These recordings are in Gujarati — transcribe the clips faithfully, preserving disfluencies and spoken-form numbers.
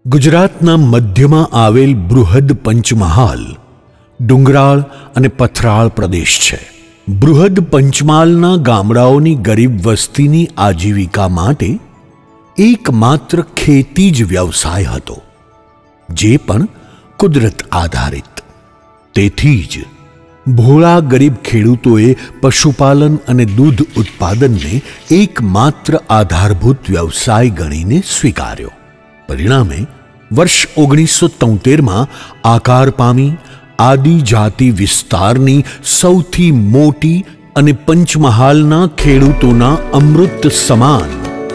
ગુજરાતના મધ્યમાં આવેલ બૃહદ પંચમહાલ ડુંગરાળ અને પથરાળ પ્રદેશ છે। બૃહદ પંચમહાલના ગામડાઓની ગરીબ વસ્તીની આજીવિકા માટે એકમાત્ર ખેતી જ વ્યવસાય હતો, જે પણ કુદરત આધારિત। તેથી જ ભોળા ગરીબ ખેડૂતોએ પશુપાલન અને દૂધ ઉત્પાદનને એકમાત્ર આધારભૂત વ્યવસાય ગણીને સ્વીકાર્યો। પરિણામે વર્ષ ઓગણીસો તોતેરમાં આકાર પામી આદિજાતિ વિસ્તારની સૌથી મોટી અને પંચમહાલના ખેડૂતોના અમૃત સમાન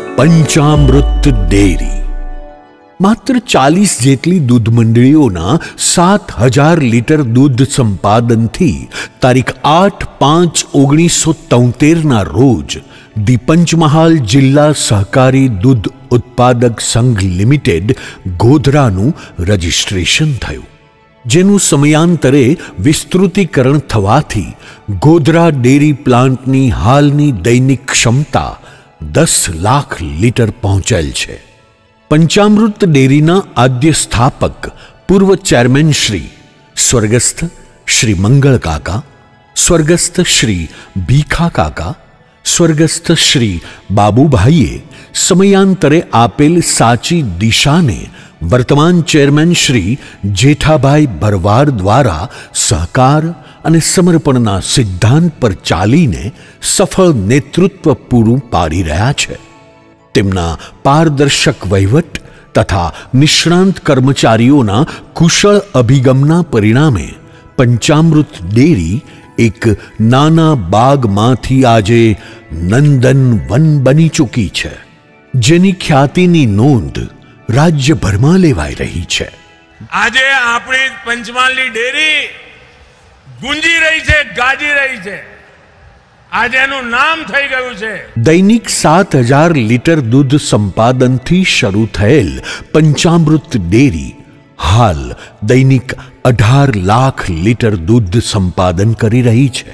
પંચામૃત ડેરી માત્ર ચાલીસ જેટલી દૂધ મંડળીઓના સાત હજાર લીટર દૂધ સંપાદનથી તારીખ આઠ પાંચ ઓગણીસો તોતેરના રોજ ધી પંચમહાલ જિલ્લા સહકારી દૂધ ઉત્પાદક સંઘ લિમિટેડ ગોધરાનું રજિસ્ટ્રેશન થયું, જેનું સમયાંતરે વિસ્તૃતિકરણ થવાથી ગોધરા ડેરી પ્લાન્ટની હાલની દૈનિક ક્ષમતા દસ લાખ લીટર પહોંચેલ છે। પંચામૃત ડેરીના આદ્ય સ્થાપક પૂર્વ ચેરમેન શ્રી સ્વર્ગસ્થ શ્રી મંગળ કાકા, સ્વર્ગસ્થ શ્રી ભીખા કાકા, સ્વર્ગસ્થ શ્રી બાબુભાઈએ સમયાંતરે આપેલ સાચી દિશાને વર્તમાન ચેરમેન શ્રી જેઠાભાઈ ભરવાડ દ્વારા સહકાર અને સમર્પણના સિદ્ધાંત પર ચાલીને સફળ નેતૃત્વ પૂરું પાડી રહ્યા છે। તેમના પારદર્શક વહીવટ તથા નિષ્ણાંત કર્મચારીઓના કુશળ અભિગમના પરિણામે પંચામૃત ડેરી એક નાના બાગમાંથી આજે નંદનવન બની ચૂકી છે, જેની ખ્યાતિની નોંધ રાજ્યભરમાં લેવાઈ રહી છે। આજે આપણી પંચમહાલની ડેરી ગુંજી રહી છે, ગાજી રહી છે, આજે એનું નામ થઈ ગયું છે। દૈનિક સાત હજાર લીટર દૂધ સંપાદનથી શરૂ થયેલ પંચામૃત ડેરી હાલ દૈનિક અઢાર લાખ લીટર દૂધ સંપાદન કરી રહી છે।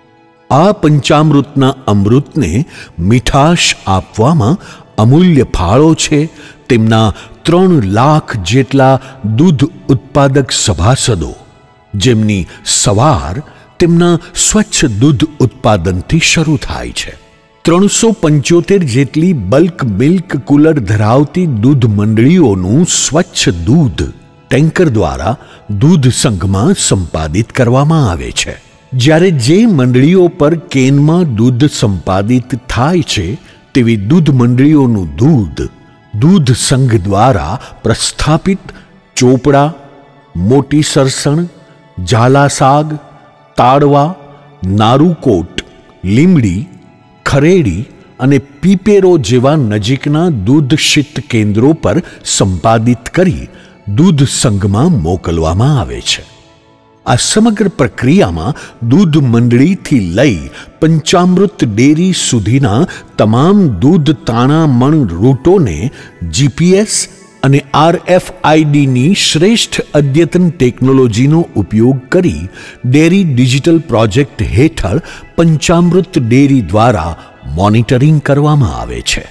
આ પંચામૃતના અમૃતને મીઠાશ આપવામાં અમૂલ્ય ફાળો છે તેમના ત્રણ લાખ જેટલા દૂધ ઉત્પાદક સભાસદો, જેમની સવાર તેમના સ્વચ્છ દૂધ ઉત્પાદનથી શરૂ થાય છે। ત્રણસો પંચોતેર જેટલી બલ્ક મિલ્ક કુલર ધરાવતી દૂધ મંડળીઓનું સ્વચ્છ દૂધ ટેન્કર દ્વારા દૂધ સંઘમાં સંપાદિત કરવામાં આવે છે, જ્યારે જે મંડળીઓ પર કેનમાં દૂધ સંપાદિત થાય છે તેવી દૂધ મંડળીઓનું દૂધ દૂધ સંઘ દ્વારા પ્રસ્થાપિત ચોપડા, મોટી સરસણ, ઝાલાસાગ, તાડવા, નારુકોટ, લીમડી, ખરેડી અને પીપેરો જેવા નજીકના દૂધ શીત કેન્દ્રો પર સંપાદિત કરી દૂધ સંઘમાં મોકલવામાં આવે છે। આ સમગ્ર પ્રક્રિયામાં દૂધ મંડળીથી લઈ પંચામૃત ડેરી સુધીના તમામ દૂધ તાણામણ રૂટોને જીપીએસ અને આરએફઆઈડીની શ્રેષ્ઠ અદ્યતન ટેકનોલોજીનો ઉપયોગ કરી ડેરી ડિજિટલ પ્રોજેક્ટ હેઠળ પંચામૃત ડેરી દ્વારા મોનિટરિંગ કરવામાં આવે છે।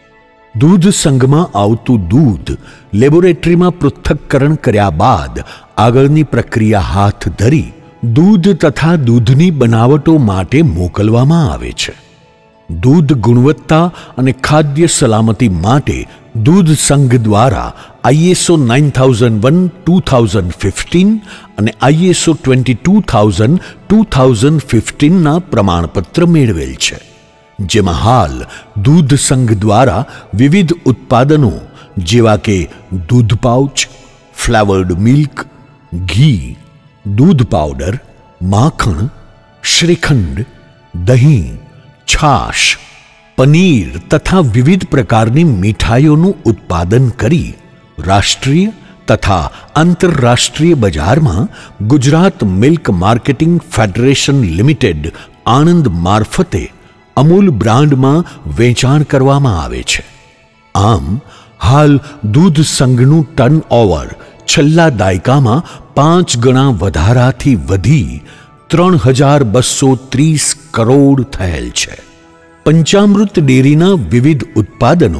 દૂધ સંઘમાં આવતું દૂધ લેબોરેટરીમાં પૃથ્થકરણ કર્યા બાદ આગળની પ્રક્રિયા હાથ ધરી દૂધ તથા દૂધની બનાવટો માટે મોકલવામાં આવે છે। દૂધ ગુણવત્તા અને ખાદ્ય સલામતી માટે દૂધ સંઘ દ્વારા ISO nine thousand one two thousand fifteen અને ISO twenty two thousand two thousand ફિફ્ટીનના પ્રમાણપત્ર મેળવેલ છે, જેમાં હાલ દૂધ સંઘ દ્વારા વિવિધ ઉત્પાદનો જેવા કે દૂધ પાઉચ, ફ્લેવર્ડ મિલ્ક, ઘી, દૂધ પાવડર, માખણ, શ્રીખંડ, દહીં, છાશ, પનીર તથા વિવિધ પ્રકારની મીઠાઈઓનું ઉત્પાદન કરી રાષ્ટ્રીય તથા આંતરરાષ્ટ્રીય બજારમાં Gujarat milk marketing federation limited Anand મારફતે અમૂલ બ્રાન્ડમાં વેચાણ કરવામાં આવે છે। આમ હાલ દૂધ સંઘનું ટર્નઓવર છેલ્લા દાયકામાં પાંચ ગણા વધારાથી વધી ત્રણ હજાર બસો ત્રીસ કરોડ થયેલ છે। પંચામૃત ડેરીના વિવિધ ઉત્પાદનો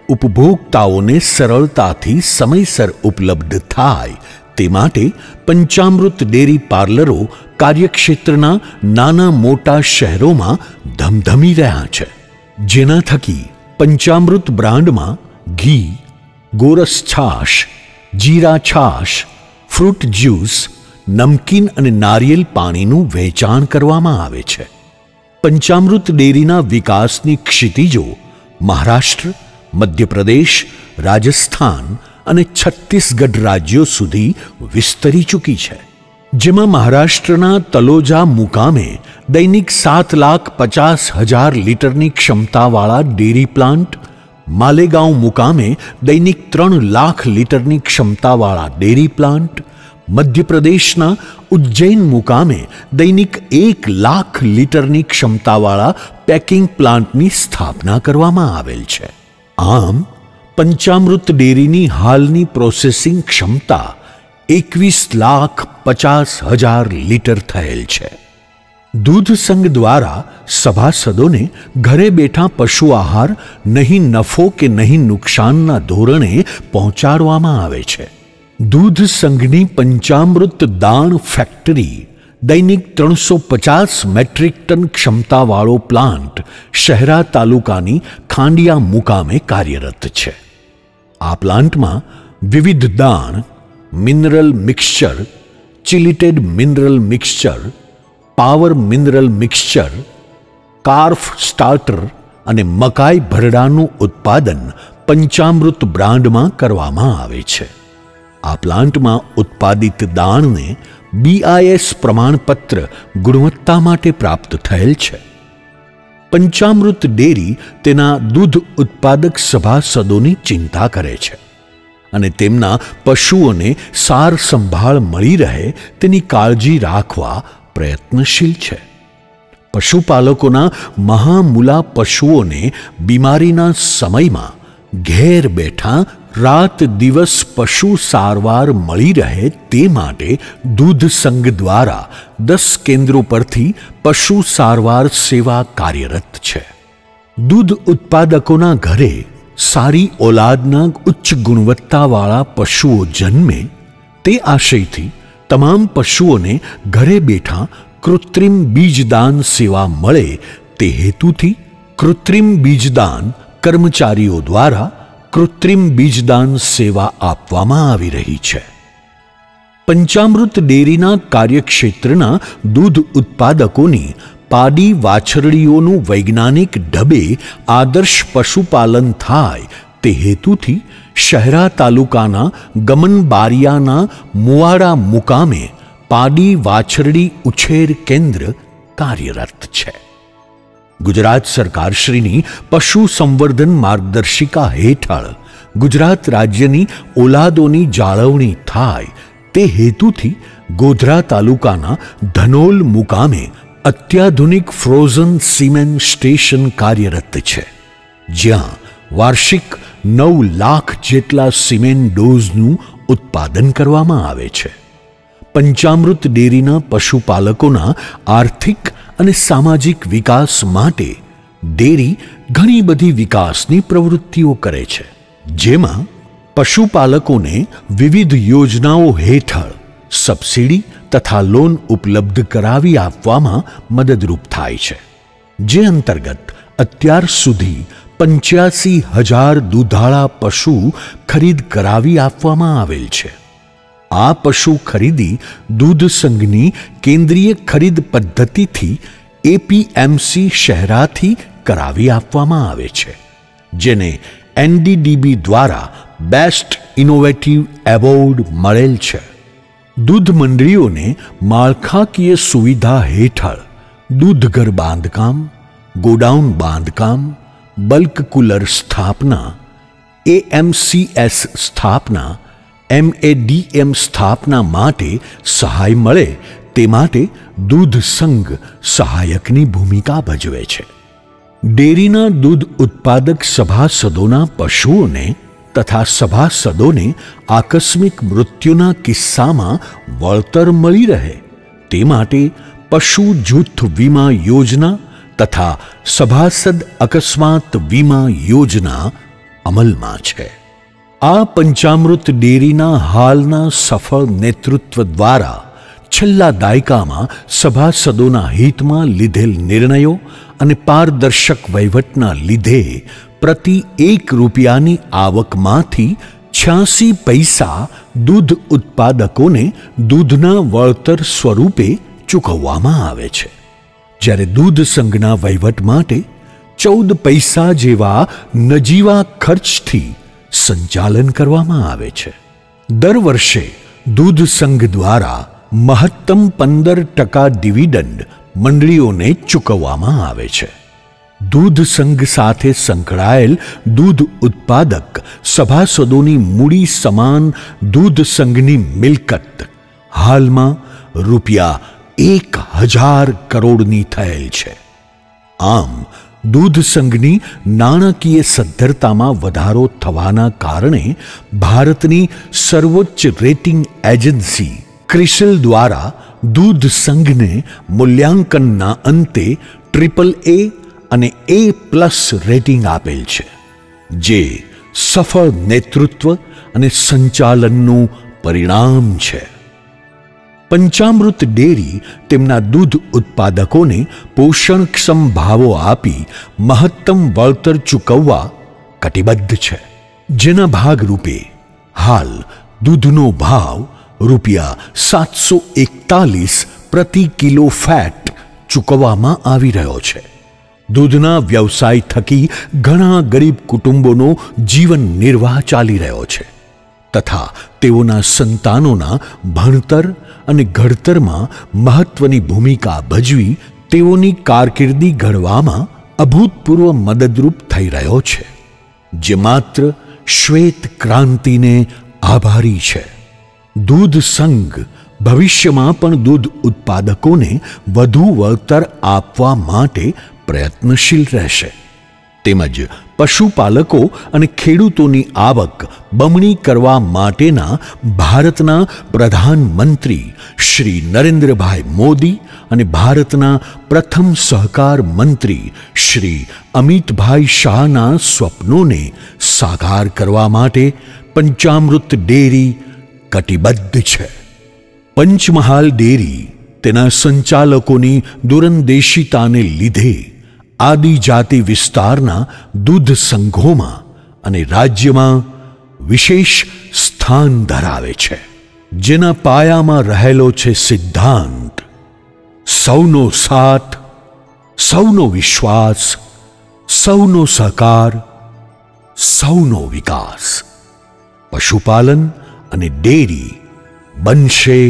ઉપભોક્તાઓને સરળતાથી સમયસર ઉપલબ્ધ થાય તે માટે પંચામૃત ડેરી પાર્લરો કાર્યક્ષેત્રના નાના મોટા શહેરોમાં ધમધમી રહ્યા છે, જેના થકી પંચામૃત બ્રાન્ડમાં ઘી, ગોરસ છાશ, જીરા છાશ, ફ્રૂટ જ્યુસ, નમકીન અને નારિયેલ પાણીનું વેચાણ કરવામાં આવે છે. પંચામૃત ડેરીના વિકાસની ક્ષિતિજો મહારાષ્ટ્ર, મધ્યપ્રદેશ, રાજસ્થાન અને છત્તીસગઢ રાજ્યો સુધી વિસ્તરી ચૂકી છે, જેમાં મહારાષ્ટ્રના તલોજા મુકામે દૈનિક સાત લાખ પચાસ હજાર લીટરની ક્ષમતાવાળા ડેરી પ્લાન્ટ, માલેગાંવ મુકામે દૈનિક ત્રણ લાખ લીટરની ક્ષમતાવાળા ડેરી પ્લાન્ટ, મધ્યપ્રદેશના ઉજ્જૈન મુકામે દૈનિક એક લાખ લીટરની ક્ષમતાવાળા પેકિંગ પ્લાન્ટની સ્થાપના કરવામાં આવેલ છે. આમ પંચામૃત ડેરીની હાલની પ્રોસેસિંગ ક્ષમતા એકવીસ લાખ પચાસ હજાર લીટર થયેલ છે. દૂધ સંઘ દ્વારા સભાસદોને ઘરે બેઠા પશુ આહાર નહીં નફો કે નહીં નુકસાનના ધોરણે પહોંચાડવામાં આવે છે. દૂધ સંઘની પંચામૃત દાણ ફેક્ટરી દૈનિક ત્રણસો પચાસ મેટ્રિક ટન ક્ષમતાવાળો પ્લાન્ટ શહેરા તાલુકાની ખાંડિયા મુકામે કાર્યરત છે. આ પ્લાન્ટમાં વિવિધ દાણ, mineral mixture, chelated mineral mixture, power mineral mixture, calf starter અને મકાઈ ભરડાનું ઉત્પાદન પંચામૃત બ્રાન્ડમાં કરવામાં આવે છે. આ પ્લાન્ટમાં ઉત્પાદિત દાણને બીઆઈએસ પ્રમાણપત્ર ગુણવત્તા માટે પ્રાપ્ત થયેલ છે. પંચામૃત ડેરી તેના દૂધ ઉત્પાદક સભાસદોની ચિંતા કરે છે અને તેમના પશુઓને સાર સંભાળ મળી રહે તેની કાળજી રાખવા પ્રયત્નશીલ છે. પશુપાલકોના મહામૂલા પશુઓને બીમારીના સમયમાં ઘેર બેઠા રાત દિવસ પશુ સારવાર મળી રહે તે માટે દૂધ સંઘ દ્વારા દસ કેન્દ્રો પરથી પશુ સારવાર સેવા કાર્યરત છે. દૂધ ઉત્પાદકોના ઘરે સારી ઓલાદના ઉચ્ચ ગુણવત્તાવાળા પશુઓ જન્મે તે આશયથી તમામ પશુઓને ઘરે બેઠા કૃત્રિમ બીજદાન સેવા મળે તે હેતુથી કૃત્રિમ બીજદાન કર્મચારીઓ દ્વારા કૃત્રિમ બીજદાન સેવા આપવામાં આવી રહી છે. પંચામૃત ડેરીના કાર્યક્ષેત્રના દૂધ ઉત્પાદકોની પાડી વાછરડીઓનું વૈજ્ઞાનિક ઢબે આદર્શ પશુપાલન થાય તે હેતુથી શહેરા તાલુકાના ગમનબારિયાના મુવાડા મુકામે પાડી વાછરડી ઉછેર કેન્દ્ર કાર્યરત છે. ગુજરાત સરકારશ્રીની પશુ સંવર્ધન માર્ગદર્શિકા હેઠળ ગુજરાત રાજ્યની ઓલાદોની જાળવણી થાય તે હેતુથી ગોધરા તાલુકાના ધનોલ મુકામે અત્યાધુનિક ફ્રોઝન સીમેન સ્ટેશન કાર્યરત છે, જ્યાં વાર્ષિક નવ લાખ જેટલા સિમેન્ટ ડોઝનું ઉત્પાદન કરવામાં આવે છે. પંચામૃત ડેરીના પશુપાલકોના આર્થિક અને સામાજિક વિકાસ માટે ડેરી ઘણી બધી વિકાસની પ્રવૃત્તિઓ કરે છે, જેમાં પશુપાલકોને વિવિધ યોજનાઓ હેઠળ સબસિડી તથા લોન ઉપલબ્ધ કરાવી આપવામાં મદદરૂપ થાય છે, જે અંતર્ગત અત્યાર સુધી પંચ્યાસી હજાર દૂધાળા પશુ ખરીદ કરાવી આપવામાં આવેલ છે. આ પશુ ખરીદી દૂધ સંઘની કેન્દ્રીય ખરીદ પદ્ધતિથી એપીએમસી શહેરાથી કરાવી આપવામાં આવે છે, જેને એનડીડીબી દ્વારા બેસ્ટ ઇનોવેટિવ એવોર્ડ મળેલ છે. દૂધ મંડળીઓને માળખાકીય સુવિધા હેઠળ દૂધઘર બાંધકામ, ગોડાઉન બાંધકામ, બલ્ક કુલર સ્થાપના, એએમસીએસ સ્થાપના, એમએડીએમ સ્થાપના માટે સહાય મળે તે માટે દૂધ સંઘ સહાયકની ભૂમિકા ભજવે છે. ડેરીના દૂધ ઉત્પાદક સભાસદોના પશુઓને તથા સભાસદોને આકસ્મિક મૃત્યુના કિસ્સામાં વળતર મળી રહે તે માટે પશુ જૂથ વીમા યોજના તથા સભાસદ અકસ્માત વીમા યોજના અમલમાં છે. આ પંચામૃત ડેરીના હાલના સફળ નેતૃત્વ દ્વારા છેલ્લા દાયકામાં સભાસદોના હિતમાં લીધેલ નિર્ણયો અને પારદર્શક વહીવટના લીધે પ્રતિ એક રૂપિયાની આવકમાંથી છ્યાસી પૈસા દૂધ ઉત્પાદકોને દૂધના વળતર સ્વરૂપે ચૂકવવામાં આવે છે, જ્યારે દૂધ સંઘના વહીવટ માટે ચૌદ પૈસા જેવા નજીવા ખર્ચથી સંચાલન કરવામાં આવે છે. દર વર્ષે દૂધ સંઘ દ્વારા મહત્તમ પંદર ટકા ડિવિડન્ડ મંડળીઓને ચૂકવવામાં આવે છે. દૂધ સંઘ સાથે સંકળાયેલ દૂધ ઉત્પાદક સભાસદોની મૂડી સમાન દૂધ સંઘની મિલકત હાલમાં રૂપિયા એક હજાર કરોડની થયેલ છે. આમ દૂધ સંઘની નાણાકીય સદ્ધરતામાં વધારો થવાના કારણે ભારતની સર્વોચ્ચ રેટિંગ એજન્સી ક્રિસિલ દ્વારા દૂધ સંઘને મૂલ્યાંકનના અંતે ટ્રિપલ એ અને એ પ્લસ રેટિંગ આપેલ છે, જે સફળ નેતૃત્વ અને સંચાલનનું પરિણામ છે. પંચામૃત ડેરી તેમના દૂધ ઉત્પાદકોને પોષણક્ષમ ભાવો આપી મહત્તમ વળતર ચૂકવવા કટિબદ્ધ છે, જેના ભાગરૂપે હાલ દૂધનો ભાવ રૂપિયા સાતસો એકતાલીસ પ્રતિ કિલો ફેટ ચૂકવવામાં આવી રહ્યો છે. દૂધના વ્યવસાય થકી ઘણા ગરીબ કુટુંબોનો જીવન નિર્વાહ ચાલી રહ્યો છે તથા તેઓના સંતાનોના ભણતર અને ઘડતરમાં મહત્વની ભૂમિકા ભજવી તેઓની કારકિર્દી ઘડવામાં અભૂતપૂર્વ મદદરૂપ થઈ રહ્યો છે, જે માત્ર શ્વેત ક્રાંતિને આભારી છે. દૂધ સંઘ ભવિષ્યમાં પણ દૂધ ઉત્પાદકોને વધુ વળતર આપવા માટે પ્રયત્નશીલ રહેશે, તેમજ પશુપાલકો અને ખેડૂતોની આવક બમણી કરવા માટેના ભારતના પ્રધાનમંત્રી શ્રી નરેન્દ્રભાઈ મોદી અને ભારતના પ્રથમ સહકાર મંત્રી શ્રી અમિતભાઈ શાહના સ્વપ્નોને સાકાર કરવા માટે પંચામૃત ડેરી કટિબદ્ધ છે. પંચમહાલ ડેરી તેના સંચાલકોની દૂરંદેશિતાને લીધે આદિજાતિ વિસ્તારના દૂધ સંઘોમાં અને રાજ્યમાં વિશેષ સ્થાન ધરાવે છે, જેના પાયામાં રહેલો છે સિદ્ધાંત સૌનો સાથ, સૌનો વિશ્વાસ, સૌનો સહકાર, સૌનો વિકાસ. પશુપાલન અને ડેરી બનશે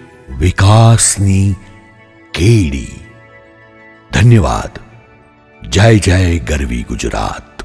વિકાસની કેડી. ધન્યવાદ. જય જય ગરવી ગુજરાત.